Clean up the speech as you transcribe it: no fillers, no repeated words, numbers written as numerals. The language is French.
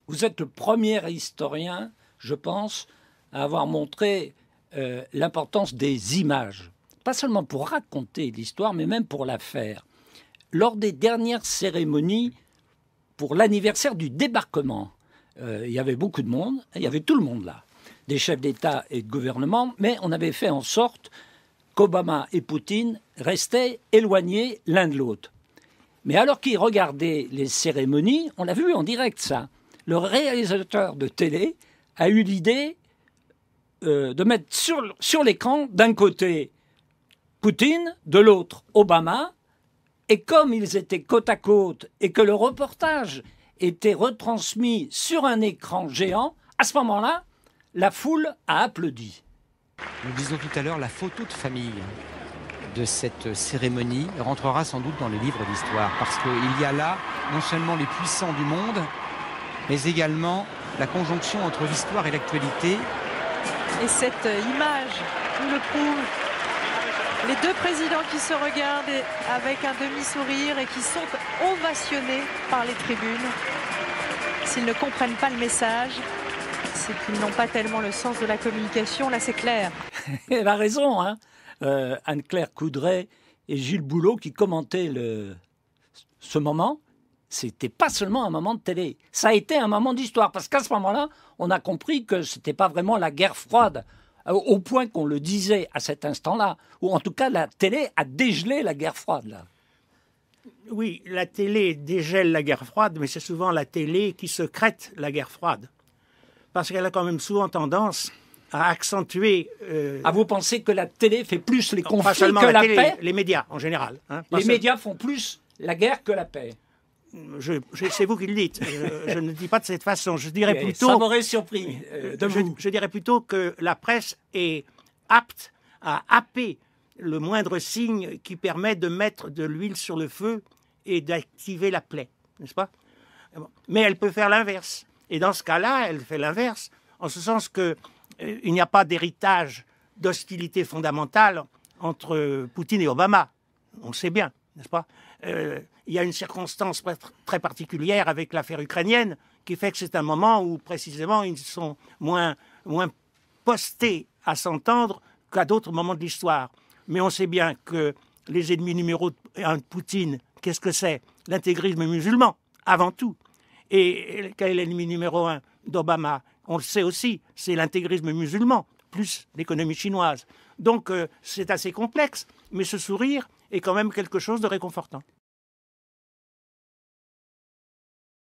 Vous êtes le premier historien, je pense, à avoir montré l'importance des images. Pas seulement pour raconter l'histoire, mais même pour la faire. Lors des dernières cérémonies pour l'anniversaire du débarquement, il y avait beaucoup de monde, il y avait tout le monde là, des chefs d'État et de gouvernement, mais on avait fait en sorte qu'Obama et Poutine restaient éloignés l'un de l'autre. Mais alors qu'ils regardaient les cérémonies, on l'a vu en direct ça, le réalisateur de télé a eu l'idée de mettre sur l'écran d'un côté Poutine, de l'autre Obama, et comme ils étaient côte à côte et que le reportage était retransmis sur un écran géant, à ce moment-là, la foule a applaudi. Nous disions tout à l'heure, la photo de famille de cette cérémonie rentrera sans doute dans les livres d'histoire, parce qu'il y a là non seulement les puissants du monde, mais également la conjonction entre l'histoire et l'actualité. Et cette image nous le prouve. Les deux présidents qui se regardent avec un demi-sourire et qui sont ovationnés par les tribunes. S'ils ne comprennent pas le message, c'est qu'ils n'ont pas tellement le sens de la communication. Là, c'est clair. Elle a raison, hein. Anne-Claire Coudray et Gilles Boulot qui commentaient ce moment. C'était pas seulement un moment de télé, ça a été un moment d'histoire, parce qu'à ce moment-là, on a compris que c'était pas vraiment la guerre froide, au point qu'on le disait à cet instant-là, ou en tout cas la télé a dégelé la guerre froide. Là. Oui, la télé dégèle la guerre froide, mais c'est souvent la télé qui secrète la guerre froide, parce qu'elle a quand même souvent tendance à accentuer... vous pensez que la télé fait plus les conflits pas seulement que la la télé, paix? les médias en général. Hein, les médias font plus la guerre que la paix. C'est vous qui le dites. Je ne dis pas de cette façon. Je dirais plutôt. Ça m'aurait surpris de vous. Je dirais plutôt que la presse est apte à happer le moindre signe qui permet de mettre de l'huile sur le feu et d'activer la plaie, n'est-ce pas? Mais elle peut faire l'inverse. Et dans ce cas-là, elle fait l'inverse, en ce sens que il n'y a pas d'héritage d'hostilité fondamentale entre Poutine et Obama. On le sait bien, n'est-ce pas? Il y a une circonstance très particulière avec l'affaire ukrainienne qui fait que c'est un moment où, précisément, ils sont moins postés à s'entendre qu'à d'autres moments de l'histoire. Mais on sait bien que les ennemis numéro 1 de Poutine, qu'est-ce que c'est? L'intégrisme musulman, avant tout. Et quel est l'ennemi numéro 1 d'Obama? On le sait aussi, c'est l'intégrisme musulman, plus l'économie chinoise. Donc c'est assez complexe, mais ce sourire est quand même quelque chose de réconfortant.